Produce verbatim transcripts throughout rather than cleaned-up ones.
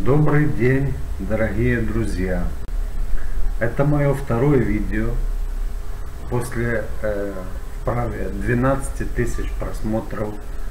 Добрый день, дорогие друзья! Это мое второе видео после э, вправе двенадцати тысяч просмотров,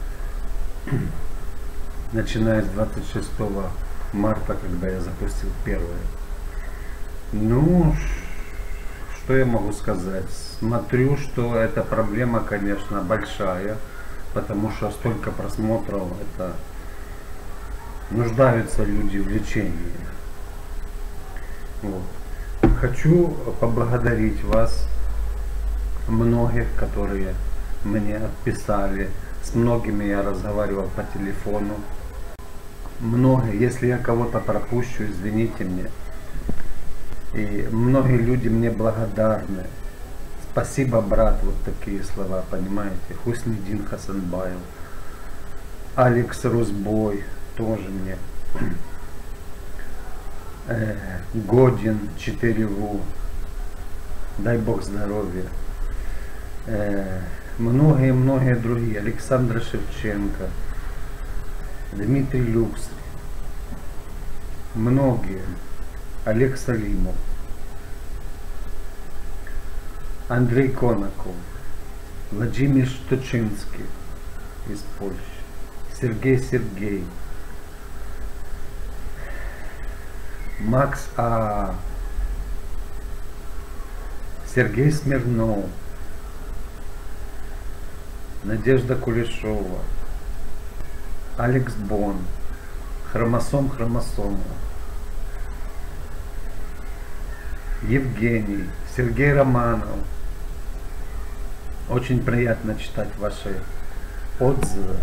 начиная с двадцать шестого марта, когда я запустил первое. Ну, что я могу сказать? Смотрю, что эта проблема, конечно, большая, потому что столько просмотров, это нуждаются люди в лечении. Вот. Хочу поблагодарить вас, многих, которые мне отписали. С многими я разговаривал по телефону. Многие, если я кого-то пропущу, извините мне. И многие люди мне благодарны. Спасибо, брат, вот такие слова, понимаете. Хуснидин Хасанбаев, Алекс Русбой тоже мне. Э, Годин четыре В, дай Бог здоровья. Многие-многие э, другие. Александр Шевченко, Дмитрий Люкс, многие. Олег Салимов, Андрей Конаков, Владимир Штучинский из Польши, Сергей Сергей, Макс А, Сергей Смирнов, Надежда Кулешова, Алекс Бон, Хромосом Хромосома, Евгений, Сергей Романов. Очень приятно читать ваши отзывы.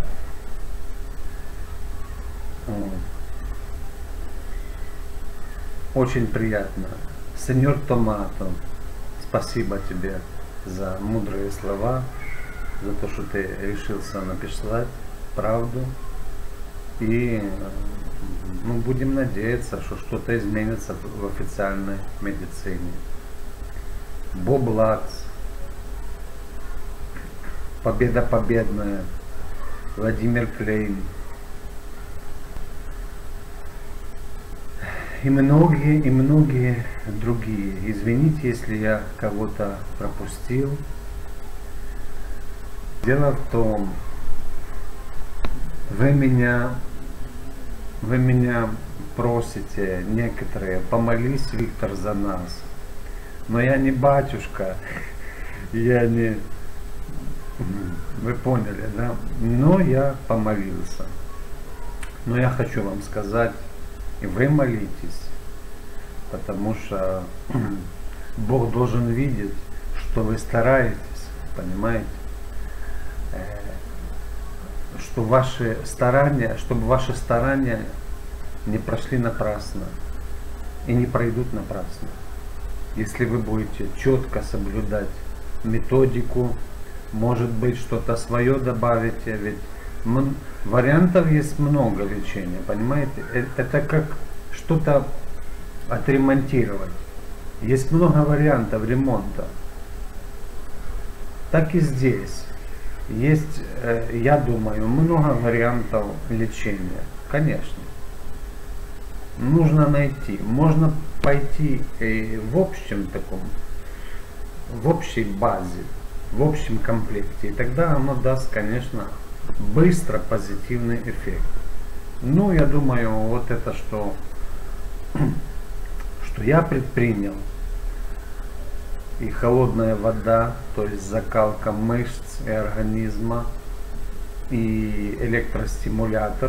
Очень приятно. Сеньор Томато, спасибо тебе за мудрые слова, за то, что ты решился написать правду. И ну, будем надеяться, что что-то изменится в официальной медицине. Боб Лакс, Победа победная, Владимир Клейн и многие, и многие другие. Извините, если я кого-то пропустил. Дело в том, вы меня Вы меня просите, некоторые, помолись, Виктор, за нас. Но я не батюшка, я не... Вы поняли, да? Но я помолился. Но я хочу вам сказать, и вы молитесь, потому что Бог должен видеть, что вы стараетесь, понимаете? Что ваши старания, чтобы ваши старания не прошли напрасно и не пройдут напрасно. Если вы будете четко соблюдать методику, может быть, что-то свое добавите, ведь вариантов есть много лечения, понимаете? Это как что-то отремонтировать. Есть много вариантов ремонта. Так и здесь. Есть, я думаю, много вариантов лечения. Конечно. Нужно найти. Можно пойти в общем таком, в общей базе, в общем комплекте. И тогда оно даст, конечно, быстро позитивный эффект. Ну, я думаю, вот это, что, что я предпринял. И холодная вода, то есть закалка мышц и организма, и электростимулятор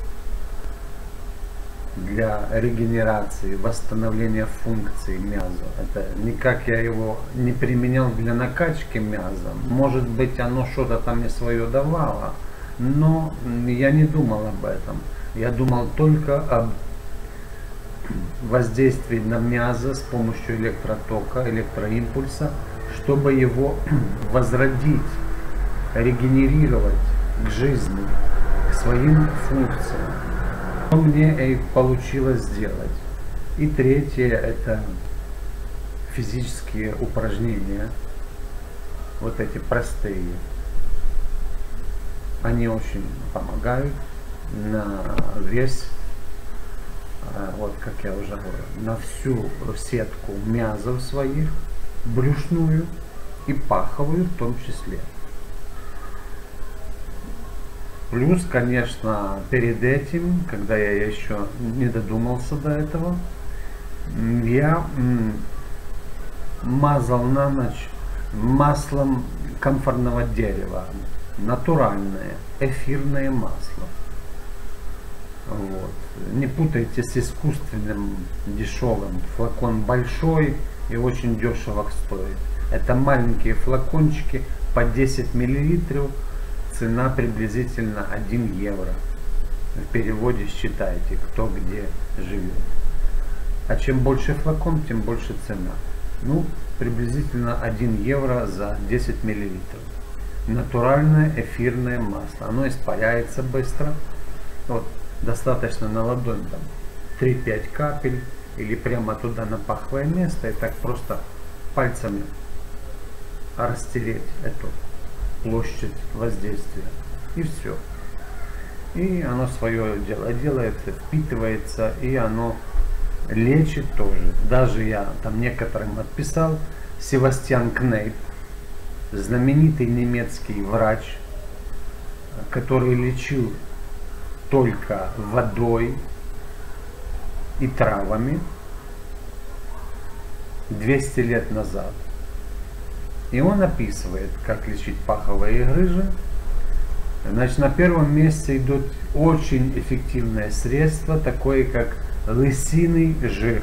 для регенерации, восстановления функций мяза. Это никак я его не применял для накачки мяза. Может быть, оно что-то там и свое давало, но я не думал об этом. Я думал только об воздействие на мязо с помощью электротока, электроимпульса, чтобы его возродить, регенерировать к жизни, к своим функциям. Что мне и получилось сделать. И третье — это физические упражнения, вот эти простые. Они очень помогают на весь вот как я уже говорил, на всю сетку мязов своих, брюшную и паховую в том числе. Плюс, конечно, перед этим, когда я еще не додумался до этого, я мазал на ночь маслом камфорного дерева, натуральное эфирное масло. Вот. Не путайте с искусственным дешевым. Флакон большой и очень дешево стоит. Это маленькие флакончики по десять миллилитров. Цена приблизительно один евро. В переводе считайте, кто где живет. А чем больше флакон, тем больше цена. Ну, приблизительно один евро за десять миллилитров. Натуральное эфирное масло. Оно испаряется быстро. Вот, достаточно на ладонь там три-пять капель или прямо туда на паховое место и так просто пальцами растереть эту площадь воздействия, и все. И оно свое дело делает, впитывается, и оно лечит тоже. Даже я там некоторым отписал. Себастьян Кнейп, знаменитый немецкий врач, который лечил только водой и травами двести лет назад. И он описывает, как лечить паховые грыжи. Значит, на первом месте идут очень эффективное средство, такое как лысиный жир.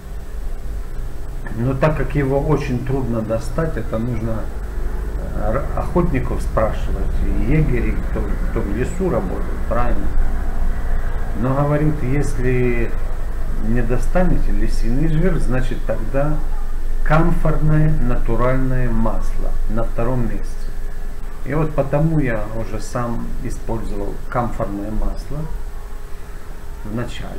Но так как его очень трудно достать, это нужно охотников спрашивать, егерей, кто, кто в лесу работает, правильно. Но говорит, если не достанете лисиный жир, значит тогда камфорное натуральное масло на втором месте. И вот потому я уже сам использовал камфорное масло в начале.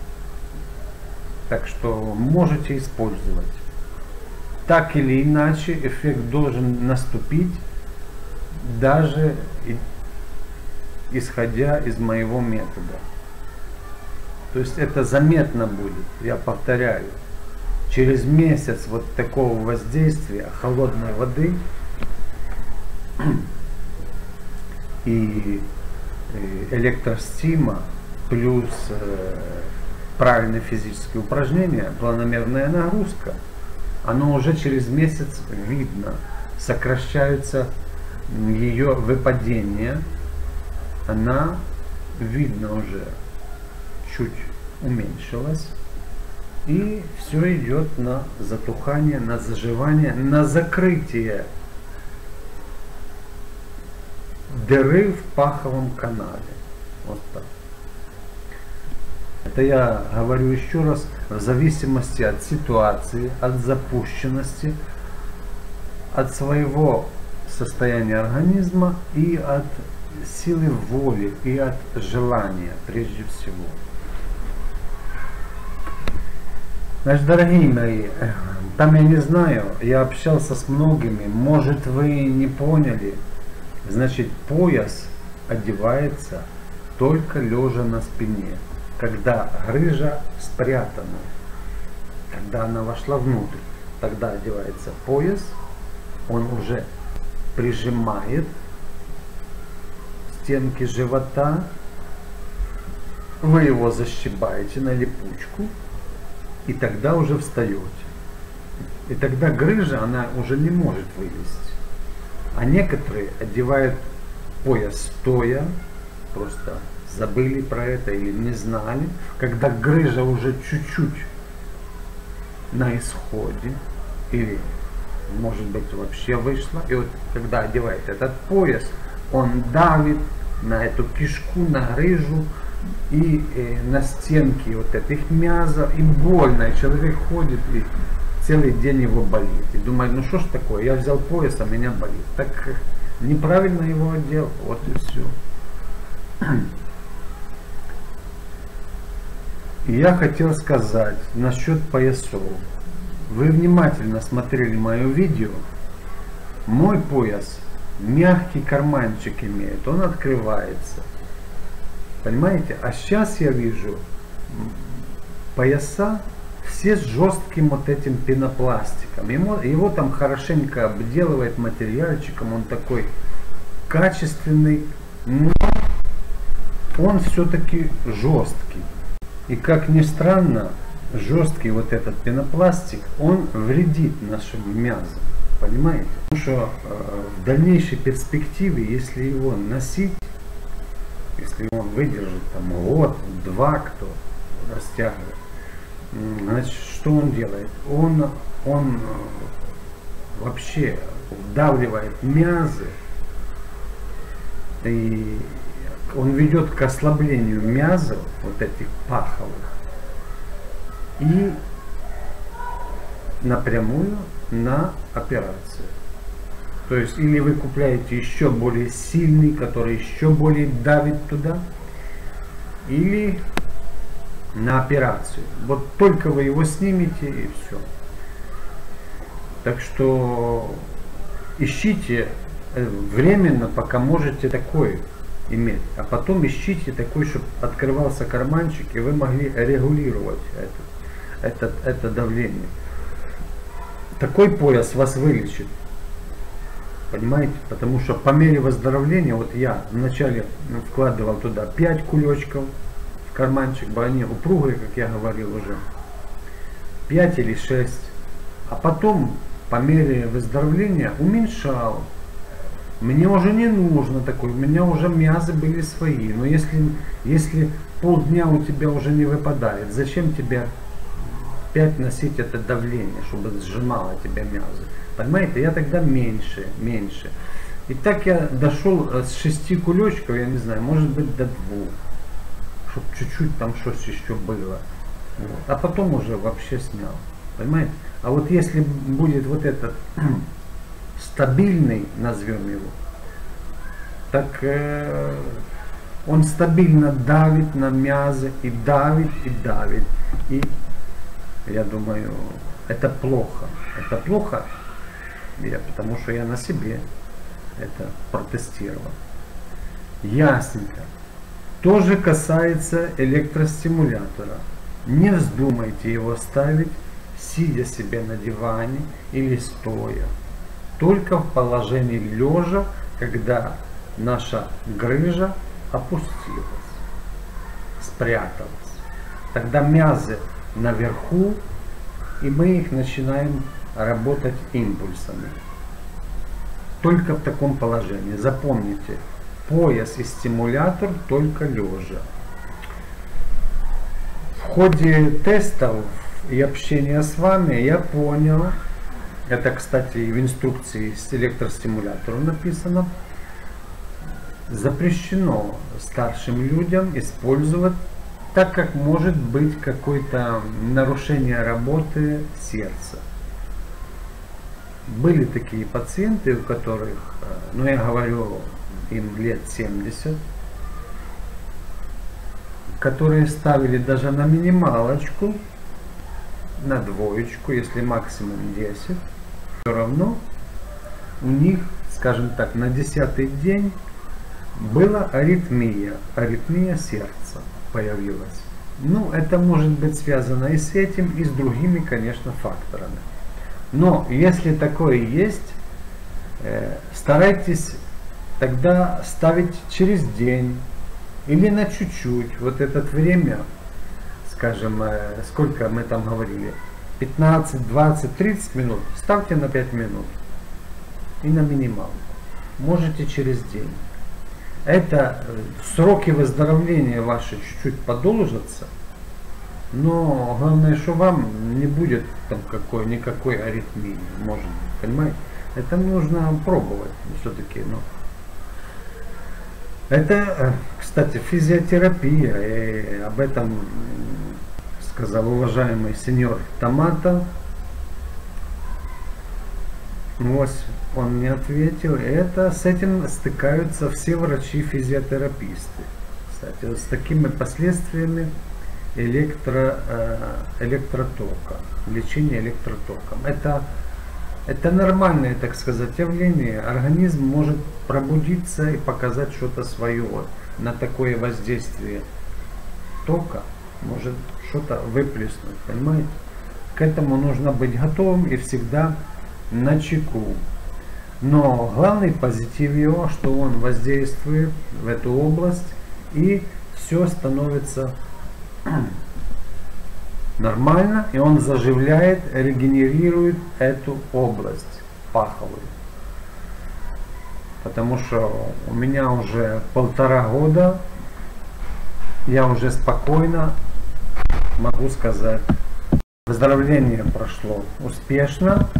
Так что можете использовать. Так или иначе эффект должен наступить, даже исходя из моего метода. То есть это заметно будет, я повторяю. Через месяц вот такого воздействия холодной воды и электростима плюс правильные физические упражнения, планомерная нагрузка, оно уже через месяц видно, сокращается ее выпадение, она видно уже чуть уменьшилась. И все идет на затухание, на заживание, на закрытие дыры в паховом канале. Вот так. Это я говорю еще раз, в зависимости от ситуации, от запущенности, от своего состояния организма и от силы воли, и от желания прежде всего. Значит, дорогие мои, там я не знаю, я общался с многими, может вы не поняли, значит пояс одевается только лежа на спине, когда грыжа спрятана, когда она вошла внутрь, тогда одевается пояс, он уже прижимает стенки живота, вы его защипаете на липучку, и тогда уже встаете. И тогда грыжа, она уже не может вылезть. А некоторые одевают пояс стоя, просто забыли про это или не знали, когда грыжа уже чуть-чуть на исходе, или может быть вообще вышла. И вот когда одевает этот пояс, он давит на эту кишку, на грыжу, и э, на стенки вот этих мязов, и больно, и человек ходит и целый день его болит, и думает, ну что ж такое, я взял пояс, а меня болит. Так неправильно его одел, вот и все. И я хотел сказать насчет поясов. Вы внимательно смотрели мое видео, мой пояс мягкий карманчик имеет, он открывается. Понимаете? А сейчас я вижу пояса все с жестким вот этим пенопластиком. Ему, его там хорошенько обделывает материальчиком, он такой качественный, но он все-таки жесткий. И как ни странно, жесткий вот этот пенопластик, он вредит нашим мязам. Понимаете? Потому что э, в дальнейшей перспективе, если его носить, если он выдержит там год, два, кто растягивает, значит, что он делает? Он, он вообще вдавливает мязы, и он ведет к ослаблению мязов, вот этих паховых, и напрямую на операцию. То есть или вы купляете еще более сильный, который еще более давит туда, или на операцию. Вот только вы его снимете и все. Так что ищите временно, пока можете такой иметь, а потом ищите такой, чтобы открывался карманчик и вы могли регулировать это, это, это давление. Такой пояс вас вылечит. Понимаете? Потому что по мере выздоровления, вот я вначале вкладывал туда пять кулечков в карманчик, бы они упругие, как я говорил уже, пять или шесть, а потом по мере выздоровления уменьшал. Мне уже не нужно такой, у меня уже мязы были свои, но если, если полдня у тебя уже не выпадает, зачем тебе пять носить это давление, чтобы сжимало тебя мязы? Понимаете, я тогда меньше, меньше. И так я дошел с шести кулечков, я не знаю, может быть до двух, чтобы чуть-чуть там что-то еще было. Вот. А потом уже вообще снял. Понимаете? А вот если будет вот этот стабильный, назовем его, так э, он стабильно давит на мязы и давит, и давит. И я думаю, это плохо. Это плохо, я, потому что я на себе это протестировал. Ясненько. То же касается электростимулятора. Не вздумайте его ставить, сидя себе на диване или стоя. Только в положении лежа, когда наша грыжа опустилась, спряталась. Тогда мязы наверху, и мы их начинаем работать импульсами. Только в таком положении. Запомните, пояс и стимулятор только лежа. В ходе тестов и общения с вами я понял, это, кстати, в инструкции с электростимулятором написано, запрещено старшим людям использовать, так как может быть какое-то нарушение работы сердца. Были такие пациенты, у которых, ну я говорю, им лет семьдесят, которые ставили даже на минималочку, на двоечку, если максимум десять, все равно у них, скажем так, на десятый день была аритмия, аритмия сердца появилась. Ну, это может быть связано и с этим, и с другими, конечно, факторами. Но если такое есть, э, старайтесь тогда ставить через день или на чуть-чуть. Вот это время, скажем, э, сколько мы там говорили, пятнадцать, двадцать, тридцать минут, ставьте на пять минут и на минималку. Можете через день. Это э, сроки выздоровления ваши чуть-чуть подолжатся. Но главное, что вам не будет там какой, никакой аритмии, может быть, понимаете? Это нужно пробовать все-таки. Но это, кстати, физиотерапия, и об этом сказал уважаемый сеньор Томато. Вот он мне ответил. Это с этим стыкаются все врачи-физиотераписты. Кстати, с такими последствиями электро, электротока, лечение электротоком. Это, это нормальное, так сказать, явление. Организм может пробудиться и показать что-то свое на такое воздействие тока. может что-то выплеснуть, понимаете? К этому нужно быть готовым и всегда начеку. Но главный позитив его, что он воздействует в эту область, и все становится нормально, и он заживляет, регенерирует эту область паховую. Потому что у меня уже полтора года, я уже спокойно могу сказать, выздоровление прошло успешно.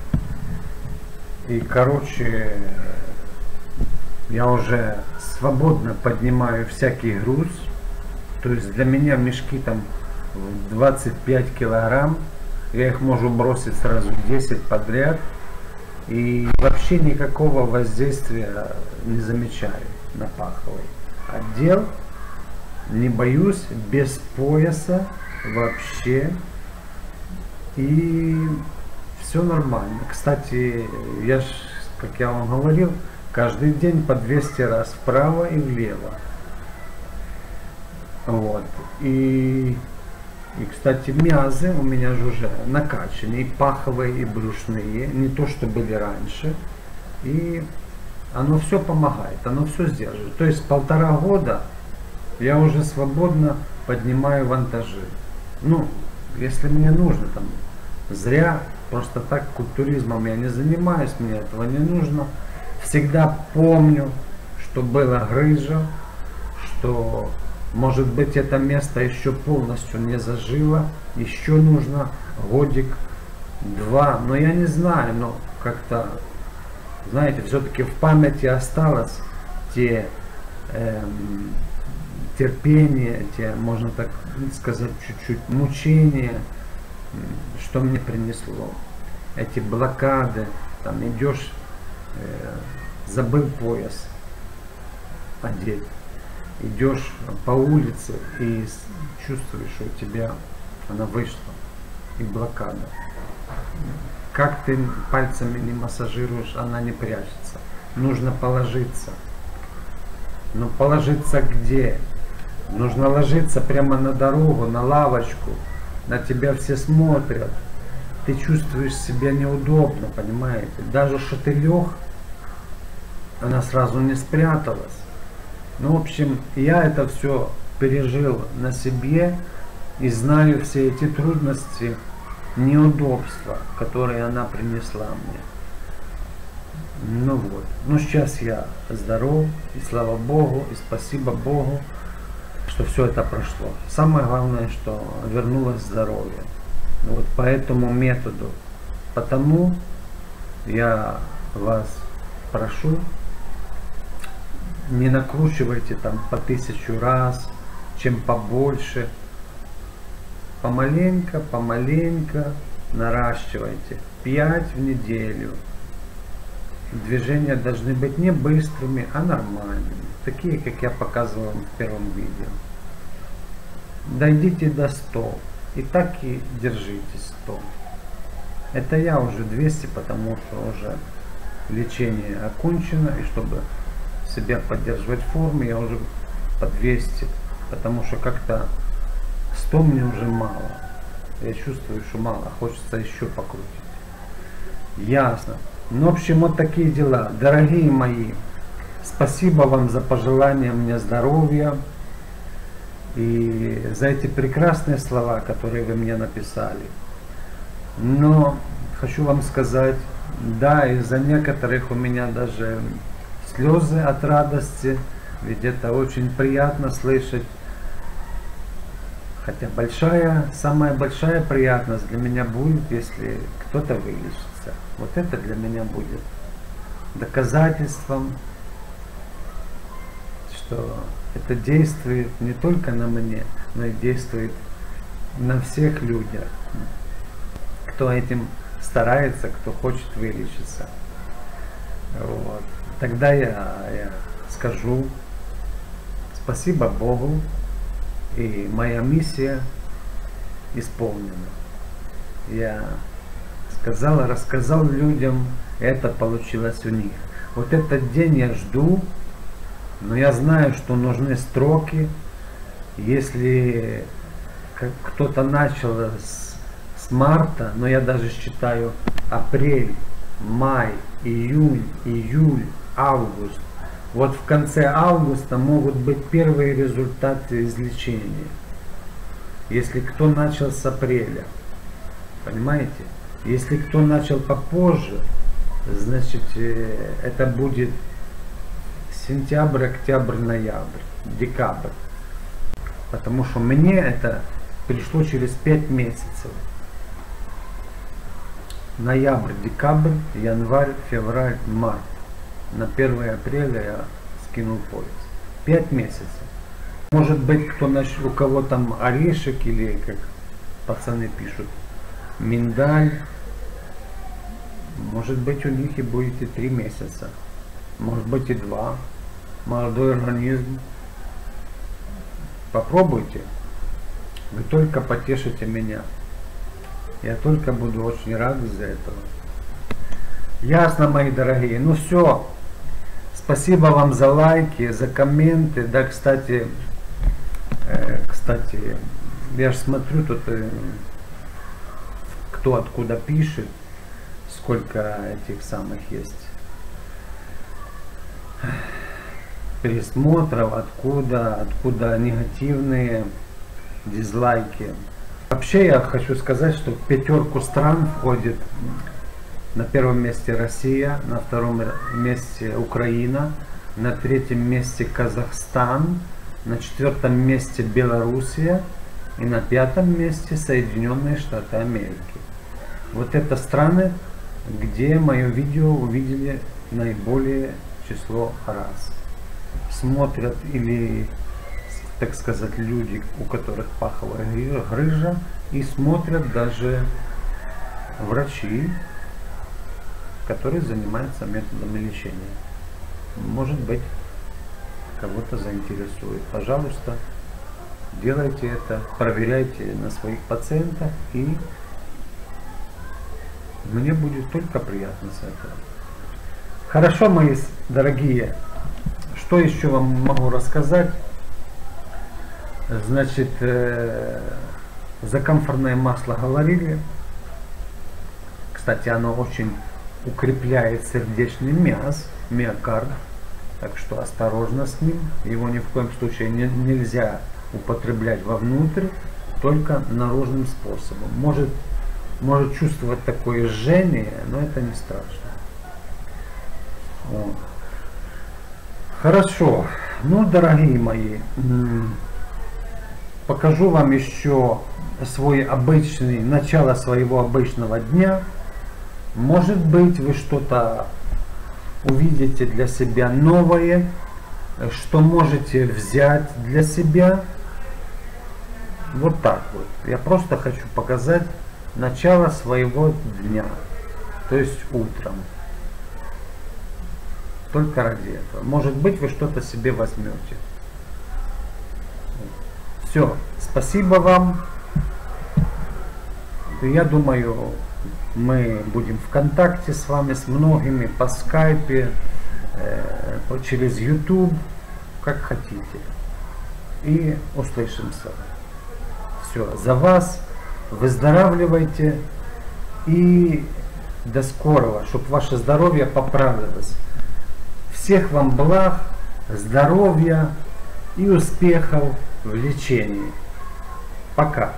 И, короче, я уже свободно поднимаю всякий груз. То есть для меня мешки там двадцать пять килограмм. Я их могу бросить сразу десять подряд. И вообще никакого воздействия не замечаю на паховый отдел. Не боюсь, без пояса вообще. И все нормально. Кстати, я ж, как я вам говорил, каждый день по двести раз вправо и влево. Вот. И, и кстати, мязы у меня же уже накачанные, и паховые, и брюшные, не то, что были раньше. И оно все помогает, оно все сдерживает. То есть полтора года я уже свободно поднимаю вантажи. Ну, если мне нужно, там, зря, просто так культуризмом я не занимаюсь, мне этого не нужно. Всегда помню, что была грыжа, что, может быть, это место еще полностью не зажило, еще нужно годик, два, но я не знаю, но как-то, знаете, все-таки в памяти осталось те эм, терпение, те, можно так сказать, чуть-чуть мучения, что мне принесло. Эти блокады, там идешь, э, забыл пояс одеть, идешь по улице и чувствуешь, что у тебя она вышла, и блокада. Как ты пальцами не массажируешь, она не прячется. Нужно положиться. Но положиться где? Нужно ложиться прямо на дорогу, на лавочку. На тебя все смотрят. Ты чувствуешь себя неудобно, понимаете? Даже что ты лег, она сразу не спряталась. Ну, в общем, я это все пережил на себе и знаю все эти трудности, неудобства, которые она принесла мне. Ну вот. Ну, сейчас я здоров, и слава Богу, и спасибо Богу, что все это прошло. Самое главное, что вернулось здоровье. Вот по этому методу. Потому я вас прошу, не накручивайте там по тысячу раз, чем побольше. Помаленько, помаленько наращивайте. пять в неделю. Движения должны быть не быстрыми, а нормальными. Такие, как я показывал вам в первом видео. Дойдите до ста. И так и держите сто. Это я уже двести, потому что уже лечение окончено. И чтобы себя поддерживать в форме, я уже по двести. Потому что как-то сто мне уже мало. Я чувствую, что мало. Хочется еще покрутить. Ясно. Ну, в общем, вот такие дела. Дорогие мои, спасибо вам за пожелания мне здоровья. И за эти прекрасные слова, которые вы мне написали. Но хочу вам сказать, да, из-за некоторых у меня даже слезы от радости. Ведь это очень приятно слышать. Хотя большая, самая большая приятность для меня будет, если кто-то вылечится. Вот это для меня будет доказательством, что это действует не только на мне, но и действует на всех людях, кто этим старается, кто хочет вылечиться. Вот. Тогда я, я скажу спасибо Богу, и моя миссия исполнена. Я сказал, рассказал людям, это получилось у них. Вот этот день я жду, но я знаю, что нужны строки. Если кто-то начал с, с марта, но я даже считаю апрель, май, июнь, июль, август. Вот в конце августа могут быть первые результаты излечения. Если кто начал с апреля, понимаете? Если кто начал попозже, значит это будет сентябрь, октябрь, ноябрь, декабрь. Потому что мне это пришло через пять месяцев. Ноябрь, декабрь, январь, февраль, март. На первое апреля я скинул пояс. Пять месяцев. Может быть, кто у кого там орешек или, как пацаны пишут, миндаль. Может быть, у них и будет и три месяца. Может быть, и два. Молодой организм. Попробуйте. Вы только потешите меня. Я только буду очень рад из-за этого. Ясно, мои дорогие. Ну все. Спасибо вам за лайки, за комменты. Да, кстати, э, кстати, я же смотрю тут, э, кто откуда пишет, сколько этих самых есть пересмотров, откуда, откуда негативные дизлайки. Вообще я хочу сказать, что в пятерку стран входит на первом месте Россия, на втором месте Украина, на третьем месте Казахстан, на четвертом месте Белоруссия и на пятом месте Соединенные Штаты Америки. Вот это страны, где мое видео увидели наиболее число раз. Смотрят или, так сказать, люди, у которых паховая грыжа, и смотрят даже врачи, которые занимаются методами лечения. Может быть, кого-то заинтересует. Пожалуйста, делайте это, проверяйте на своих пациентах, и мне будет только приятно с этого. Хорошо, мои дорогие, что еще вам могу рассказать? Значит, э, за камфорное масло говорили. Кстати, оно очень укрепляет сердечный миоз, миокард. Так что осторожно с ним. Его ни в коем случае не, нельзя употреблять вовнутрь, только наружным способом. Может, может чувствовать такое жжение, но это не страшно. Вот. Хорошо. Ну, дорогие мои, покажу вам еще свой обычный, начало своего обычного дня. Может быть, вы что-то увидите для себя новое, что можете взять для себя. Вот так вот. Я просто хочу показать начало своего дня, то есть утром. Только ради этого. Может быть, вы что-то себе возьмете. Все. Спасибо вам. Я думаю, мы будем в контакте с вами, с многими, по скайпе, э, через YouTube, как хотите. И услышимся. Все. За вас. Выздоравливайте. И до скорого, чтобы ваше здоровье поправилось. Всех вам благ, здоровья и успехов в лечении. Пока.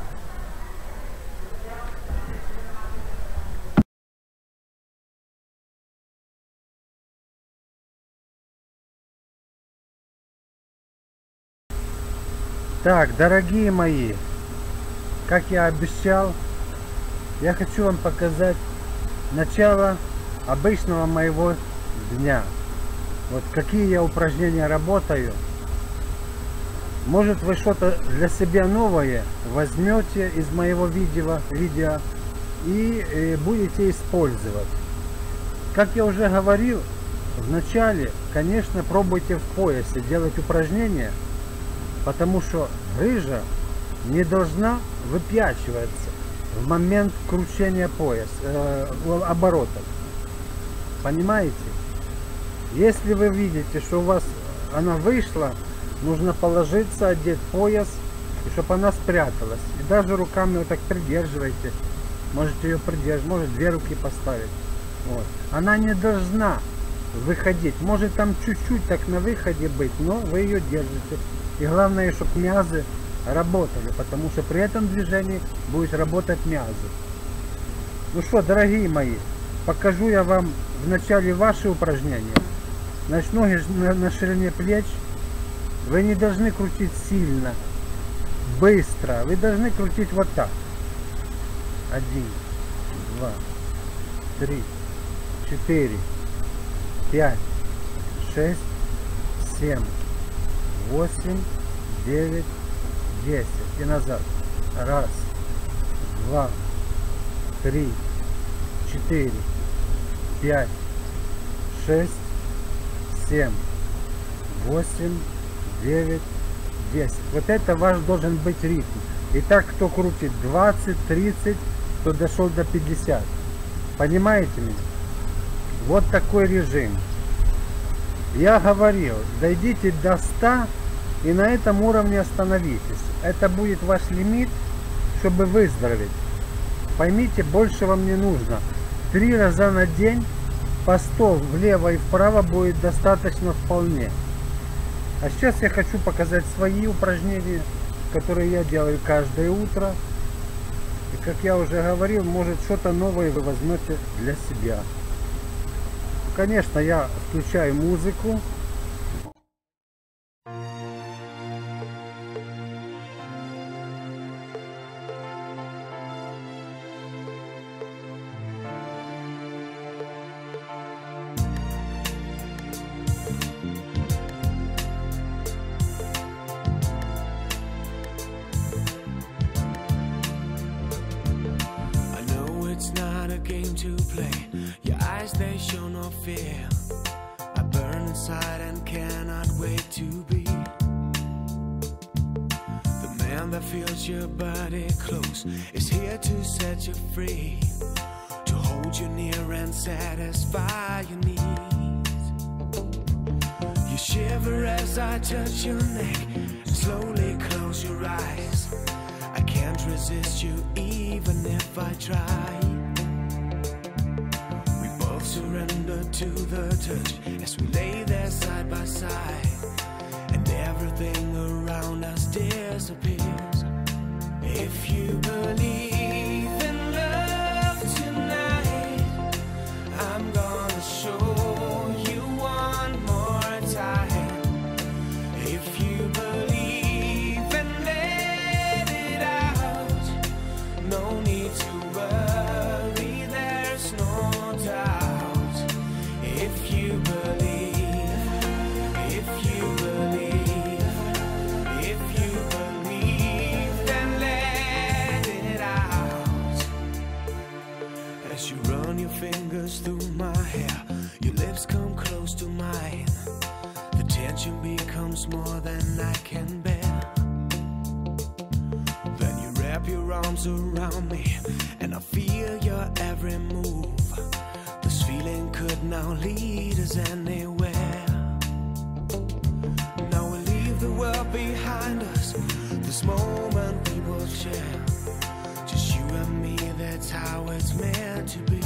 Так, дорогие мои, как я обещал, я хочу вам показать начало обычного моего дня. Вот какие я упражнения работаю. Может, вы что-то для себя новое возьмете из моего видео, видео и э, будете использовать. Как я уже говорил, вначале, конечно, пробуйте в поясе делать упражнения, потому что грыжа не должна выпячиваться в момент кручения пояса, э, оборотов. Понимаете? Если вы видите, что у вас она вышла, нужно положиться, одеть пояс девочку, чтобы она спряталась. И даже руками вот так придерживайте. Можете ее придерживать, может две руки поставить. Вот. Она не должна выходить. Может там чуть-чуть так на выходе быть, но вы ее держите. И главное, чтобы мязы работали, потому что при этом движении будет работать мязы. Ну что, дорогие мои, покажу я вам вначале ваши упражнения. Значит, ноги на, на ширине плеч. Вы не должны крутить сильно, быстро. Вы должны крутить вот так. Один, два, три, четыре, пять, шесть, семь, восемь, девять, десять. И назад. Раз, два, три, четыре, пять, шесть, семь, восемь, девять, десять. Вот это ваш должен быть ритм. Итак, кто крутит двадцать, тридцать, кто дошел до пятидесяти. Понимаете меня? Вот такой режим. Я говорил, дойдите до ста и на этом уровне остановитесь. Это будет ваш лимит, чтобы выздороветь. Поймите, больше вам не нужно. Три раза на день по сто влево и вправо будет достаточно вполне. А сейчас я хочу показать свои упражнения, которые я делаю каждое утро. И как я уже говорил, может что-то новое вы возьмете для себя. Конечно, я включаю музыку. Game to play, your eyes they show no fear. I burn inside and cannot wait to be the man that feels your body close, is here to set you free, to hold you near and satisfy your needs. You shiver as I touch your neck, slowly close your eyes. I can't resist you even if I try. Surrender to the touch as we lay there side by side, and everything around us disappears. If you believe in love tonight, I'm gonna show you one more time. If you believe and let it out, no need to worry, there's no doubt. If you believe, if you believe, if you believe, then let it out. As you run your fingers through my hair, your lips come close to mine. The tension becomes more than I can bear. Then you wrap your arms around me, and I feel your every move. This feeling could now lead us anywhere. Now we'll leave the world behind us. This moment we will share, just you and me, that's how it's meant to be.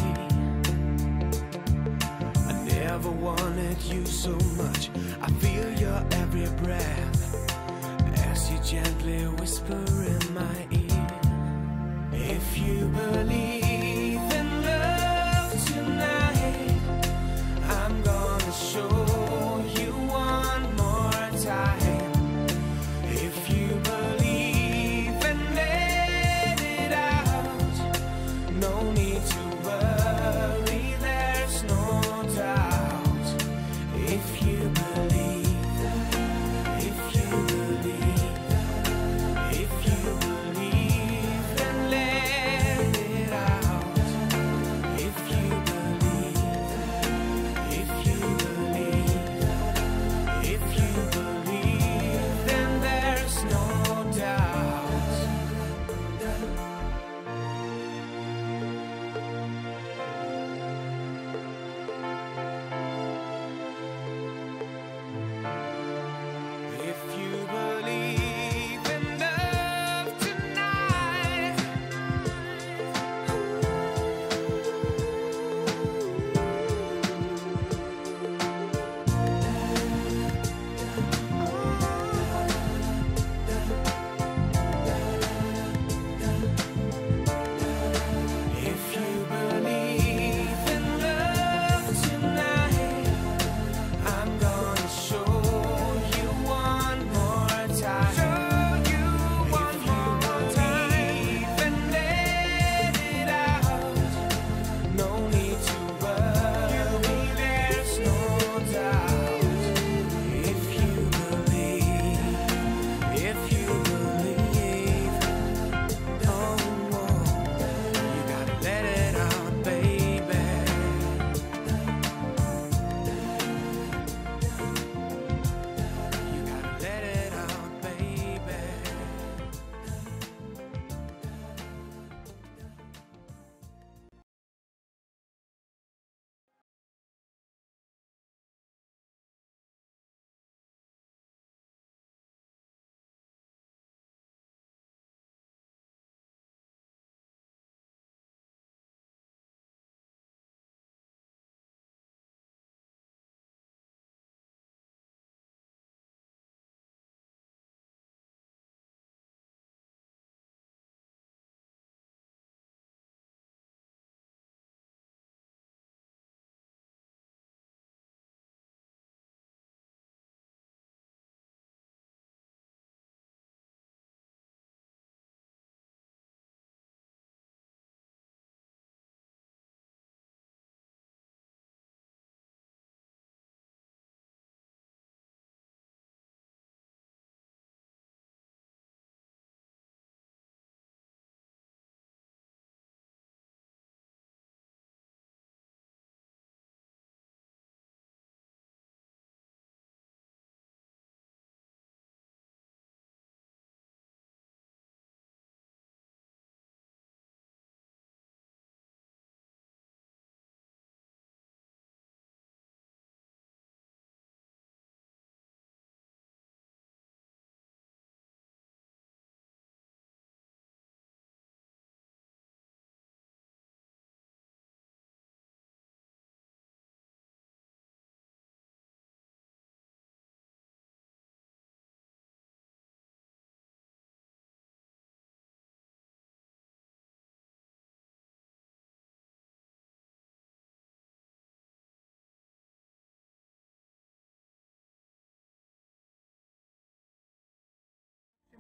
I never wanted you so much. I feel your every breath as you gently whisper in my ear. If you believe in love tonight, I'm gonna show you one more time. If you believe and let it out, no need to worry, there's no doubt. If you believe, if you believe, if you believe, then let it out.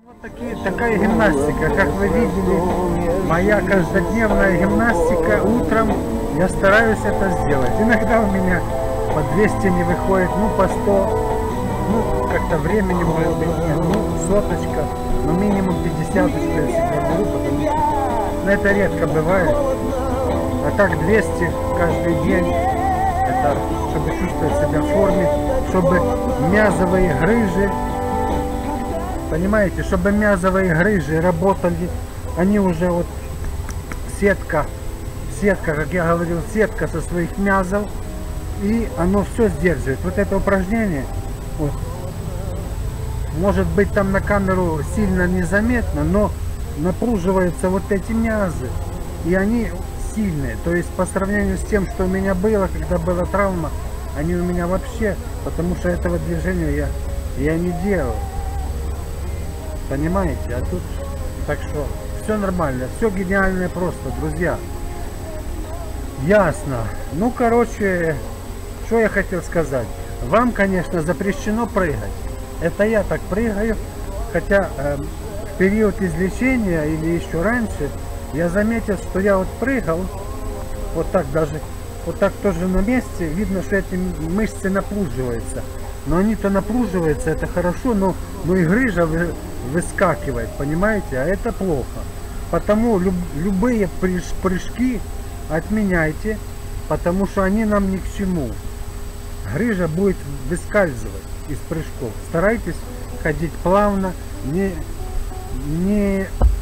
Вот такие, такая гимнастика, как вы видели, моя каждодневная гимнастика. Утром я стараюсь это сделать. Иногда у меня по двести не выходит, ну по сто, ну как-то времени может быть нет, ну соточка, но минимум пятидесяточку я себя беру, потому что ну, это редко бывает. А так двести каждый день, это чтобы чувствовать себя в форме, чтобы мязовые грыжи, понимаете, чтобы мязовые грыжи работали, они уже вот сетка, сетка, как я говорил, сетка со своих мязов, и оно все сдерживает. Вот это упражнение, вот, может быть там на камеру сильно незаметно, но напруживаются вот эти мязы, и они сильные. То есть по сравнению с тем, что у меня было, когда была травма, они у меня вообще, потому что этого движения я, я не делал. Понимаете? А тут, так что, все нормально, все гениально просто, друзья. Ясно. Ну, короче, что я хотел сказать. Вам, конечно, запрещено прыгать. Это я так прыгаю, хотя э, в период излечения или еще раньше я заметил, что я вот прыгал, вот так даже, вот так тоже на месте, видно, что эти мышцы напруживаются. Но они-то напруживаются, это хорошо, но, но и грыжа вы, выскакивает, понимаете, а это плохо. Потому люб, любые прыж, прыжки отменяйте, потому что они нам ни к чему. Грыжа будет выскальзывать из прыжков. Старайтесь ходить плавно, не, не,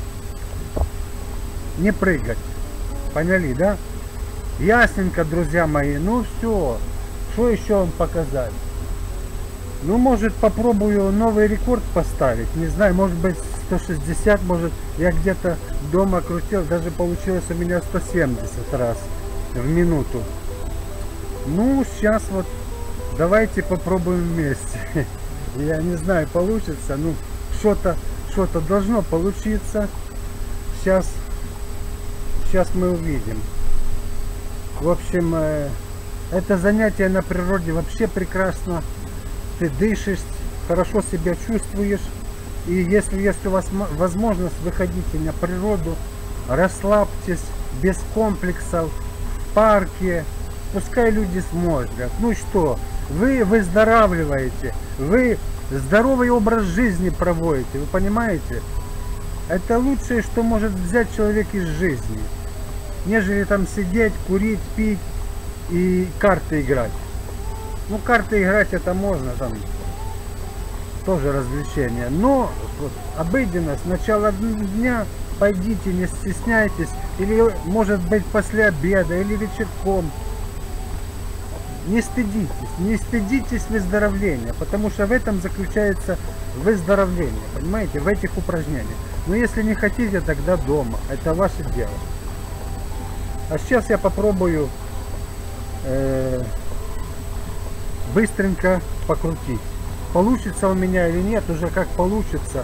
не прыгать. Поняли, да? Ясненько, друзья мои. Ну все, что еще вам показать? Ну, может, попробую новый рекорд поставить. Не знаю, может быть сто шестьдесят, может, я где-то дома крутил, даже получилось у меня сто семьдесят раз в минуту. Ну, сейчас вот давайте попробуем вместе. Я не знаю, получится, ну, что-то что-то должно получиться. Сейчас, сейчас мы увидим. В общем, это занятие на природе вообще прекрасно. Ты дышишь, хорошо себя чувствуешь. И если есть у вас возможность, выходите на природу, расслабьтесь, без комплексов, в парке. Пускай люди смотрят. Ну что, вы выздоравливаете, вы здоровый образ жизни проводите, вы понимаете? Это лучшее, что может взять человек из жизни, нежели там сидеть, курить, пить и карты играть. Ну, карты играть это можно, там тоже развлечение. Но вот, обыденность, начало дня, пойдите, не стесняйтесь. Или, может быть, после обеда, или вечерком. Не стыдитесь, не стыдитесь выздоровления, потому что в этом заключается выздоровление, понимаете, в этих упражнениях. Но если не хотите, тогда дома, это ваше дело. А сейчас я попробую э, быстренько покрутить. Получится у меня или нет, уже как получится.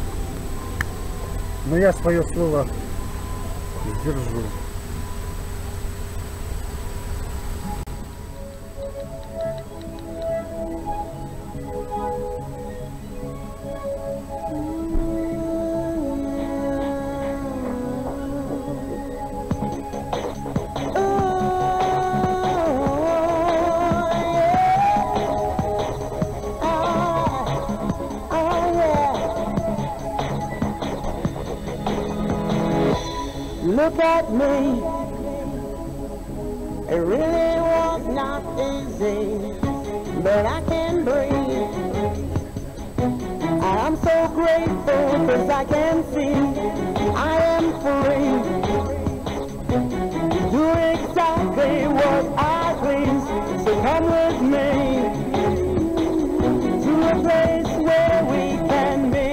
Но я свое слово сдержу. Look at me, it really was not easy, but I can breathe. I'm so grateful because I can see I am free. Do exactly what I please, so come with me to a place where we can be.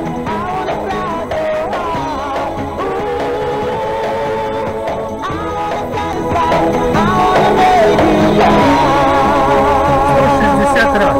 I раз.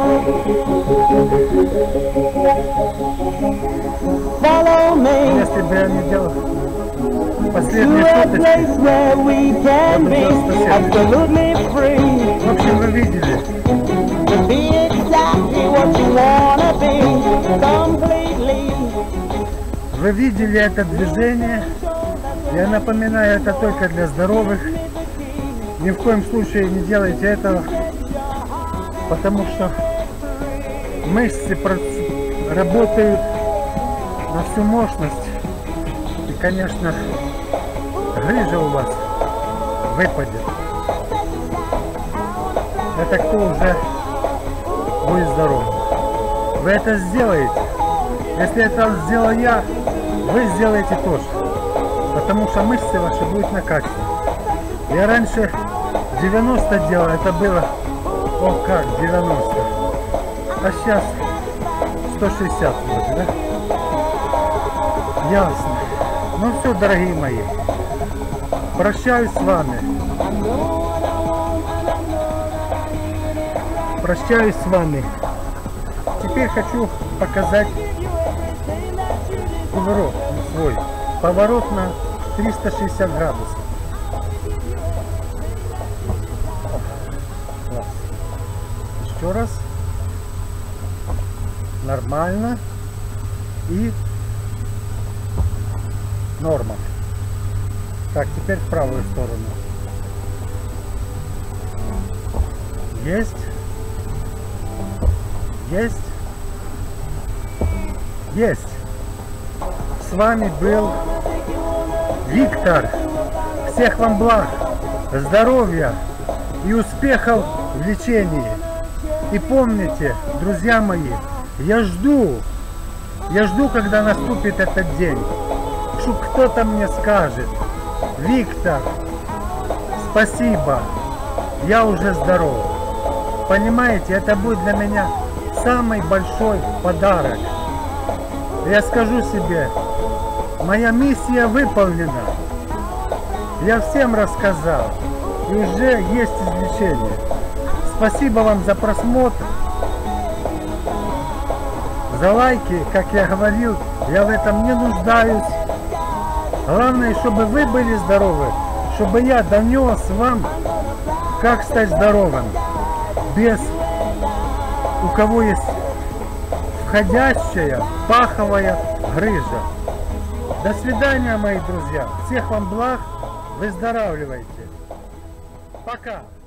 Follow me Если бы я не делал to последние a place шуточки. where we can be absolutely free. В общем, вы видели. To be exactly what you wanna be, completely. Вы видели это движение. Я напоминаю, это только для здоровых. Ни в коем случае не делайте этого, потому что мышцы работают на всю мощность. И, конечно, грыжа у вас выпадет. Это кто уже будет здоров. Вы это сделаете. Если это сделал я, вы сделаете тоже. Потому что мышцы ваши будут накачаны. Я раньше девяносто делал, это было, о как, девяносто. А сейчас сто шестьдесят вроде, да? Ясно. Ну все, дорогие мои. Прощаюсь с вами. Прощаюсь с вами. Теперь хочу показать поворот свой. Поворот на триста шестьдесят градусов. Класс. Еще раз. Нормально. И норма. Так, теперь в правую сторону. Есть. Есть. Есть. С вами был Виктор. Всех вам благ, здоровья и успехов в лечении. И помните, друзья мои, я жду, я жду, когда наступит этот день, что кто-то мне скажет: Виктор, спасибо, я уже здоров. Понимаете, это будет для меня самый большой подарок. Я скажу себе: моя миссия выполнена. Я всем рассказал. И уже есть излечение. Спасибо вам за просмотр. За лайки, как я говорил, я в этом не нуждаюсь. Главное, чтобы вы были здоровы. Чтобы я донес вам, как стать здоровым. Без у кого есть входящая паховая грыжа. До свидания, мои друзья. Всех вам благ. Выздоравливайте. Пока.